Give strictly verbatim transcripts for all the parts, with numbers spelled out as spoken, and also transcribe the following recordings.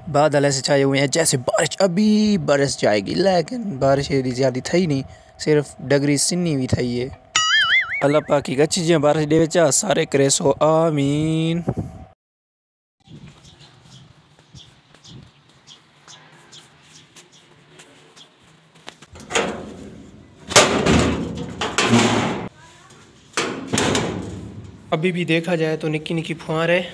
बादल ऐसे छाए हुए हैं जैसे बारिश अभी बरस जाएगी, लेकिन बारिश इतनी ज़्यादा थी नहीं, सिर्फ डगरी सिन्नी भी थी। ये अल्लाह पाक की अच्छी चीज़ें बारिश दे विचा सारे करे सो आमीन। अभी भी देखा जाए तो निक्की निक्की फुहार है।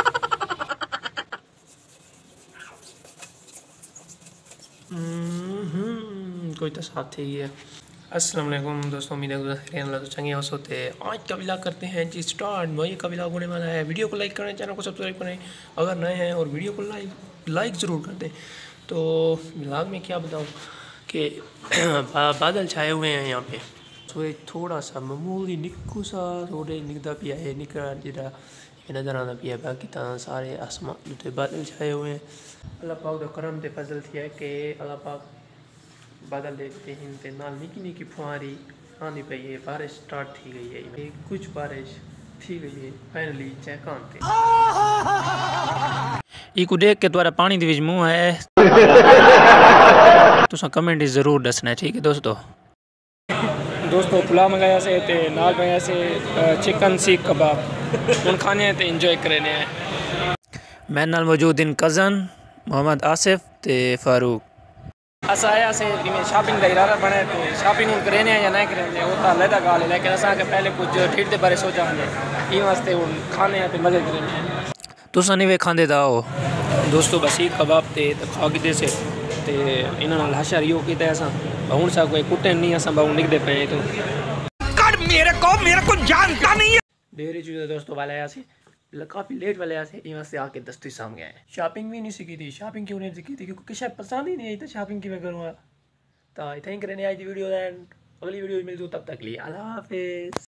कोई तो साथ ही है। अस्सलाम वालेकुम दोस्तों, उम्मीद है अल्लाह तो चंगे हो सोते हैं। आज का व्लॉग करते हैं जी स्टार्ट। वही का व्लॉग होने वाला है। वीडियो को लाइक करें, चैनल को सब्सक्राइब करें अगर नए हैं, और वीडियो को लाइक लाइक ज़रूर कर दें। तो व्लॉग में क्या बताऊं कि बादल छाए हुए हैं यहाँ पे, तो थोड़ा सा मामूली निक्कू सा थोड़े निकदा पिया है निकला जरा नज़र आना पिया, बाकी तो सारे आसमान उत्ते बादल छाए हुए हैं। अल्लाह पाक तो करम ते फजल थी है कि अल्लाह पाक बादल देखते हैं ते नाल निकी निकी फुहारी आनी पई है। बारिश स्टार्ट थी गई है, कुछ बारिश थी गई है फाइनली चहकान ते। इको देख के तुम्हारा पानी दे विच मुंह है तुसा कमेंट जरूर दसना, ठीक है दोस्तों। दोस्तों पुलाव मंगाया से ते नाल मंगाया से चिकन सीख कबाब, हुन खाने ते एंजॉय करने हैं। मैं नाल मौजूद इन कज़न मोहम्मद आसिफ ते फारूक। असा आया से जिमें शॉपिंग का इरादा बने तो शॉपिंग करने या नहीं करने वो तो अलग गाल है, लेकिन असा के पहले कुछ ठीक दे बारे सोचा हमने ई वास्ते हुन खाने पे मजे करने। तुसा नहीं वे खांदे दाओ दोस्तों, बस सीख कबाब ते खा के से ते इन्हां नाल हशर यो कीता असा हुन सा कोई कुटे नहीं असा बहु निकदे पे तो कर मेरे को मेरे को जानता नहीं है। डेरी चीज़ दोस्तों वाले आया से काफ़ी लेट वाले से यहाँ से आके दस्ती साम गए हैं। शॉपिंग भी नहीं सीखी थी। शॉपिंग क्यों नहीं सीखी थी? क्योंकि किसी पसंद ही नहीं आई तो शॉपिंग क्यों करूँगा। तो इतना ही करने आई थी वीडियो। अगली वीडियो मिलती हूँ, तब तक लिए अल्लाह हाफिज़।